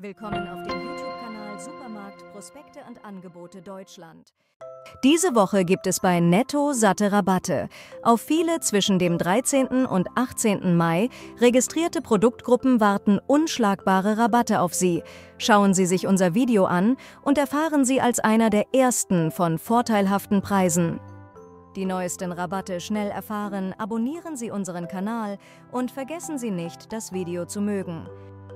Willkommen auf dem YouTube-Kanal Supermarkt Prospekte und Angebote Deutschland. Diese Woche gibt es bei Netto satte Rabatte. Auf viele zwischen dem 13. und 18. Mai registrierte Produktgruppen warten unschlagbare Rabatte auf Sie. Schauen Sie sich unser Video an und erfahren Sie als einer der ersten von vorteilhaften Preisen. Die neuesten Rabatte schnell erfahren, abonnieren Sie unseren Kanal und vergessen Sie nicht, das Video zu mögen.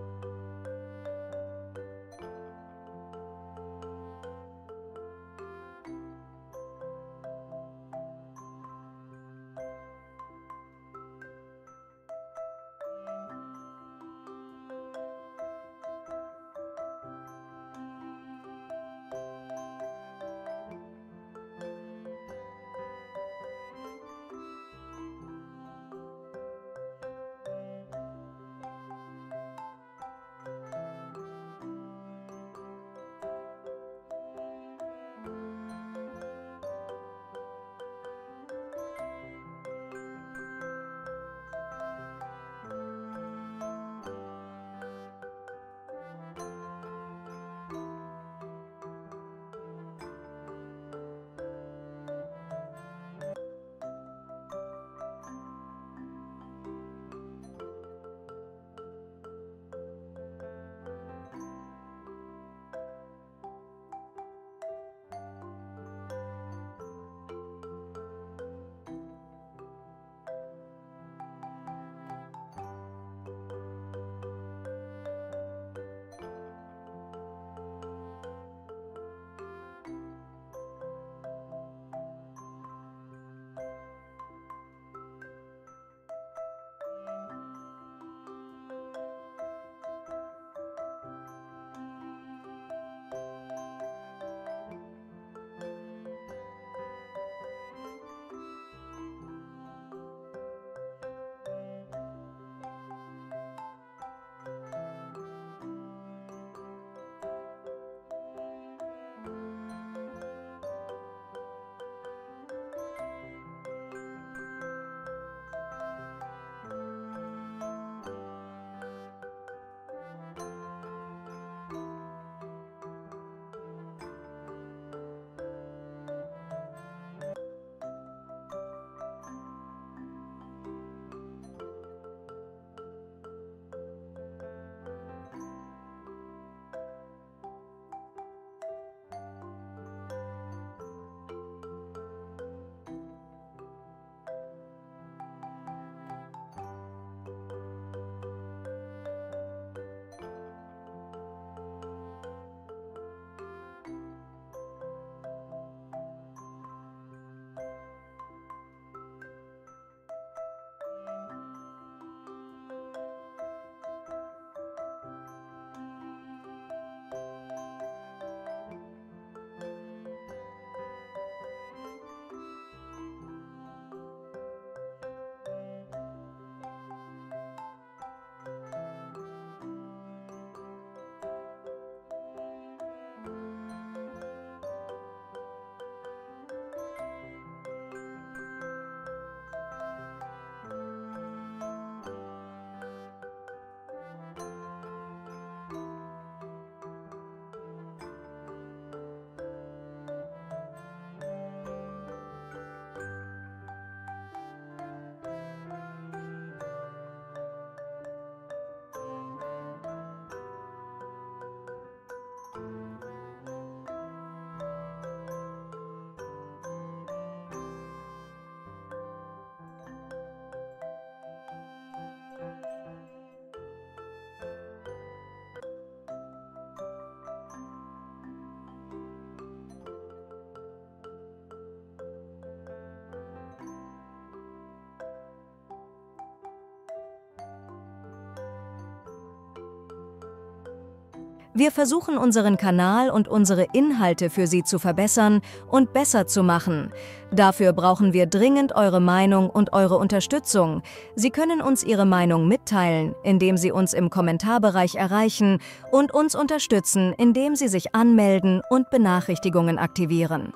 Wir versuchen unseren Kanal und unsere Inhalte für Sie zu verbessern und besser zu machen. Dafür brauchen wir dringend eure Meinung und eure Unterstützung. Sie können uns Ihre Meinung mitteilen, indem Sie uns im Kommentarbereich erreichen und uns unterstützen, indem Sie sich anmelden und Benachrichtigungen aktivieren.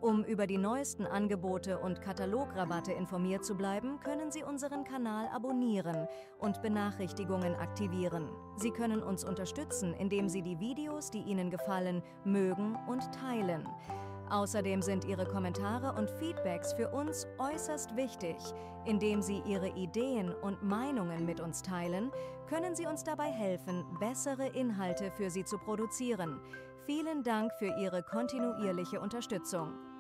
Um über die neuesten Angebote und Katalograbatte informiert zu bleiben, können Sie unseren Kanal abonnieren und Benachrichtigungen aktivieren. Sie können uns unterstützen, indem Sie die Videos, die Ihnen gefallen, mögen und teilen. Außerdem sind Ihre Kommentare und Feedbacks für uns äußerst wichtig. Indem Sie Ihre Ideen und Meinungen mit uns teilen, können Sie uns dabei helfen, bessere Inhalte für Sie zu produzieren. Vielen Dank für Ihre kontinuierliche Unterstützung.